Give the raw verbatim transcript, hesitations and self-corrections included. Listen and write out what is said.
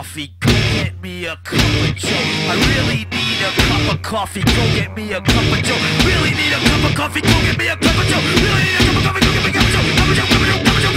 coffee, go get me a cup of joe. I really need a cup of coffee, go get me a cup of joe. Really need a cup of coffee, go get me a cup of joe. Really need a cup of coffee, go get me a cup of joe. Cup of joe, cup of joe, cup of joe.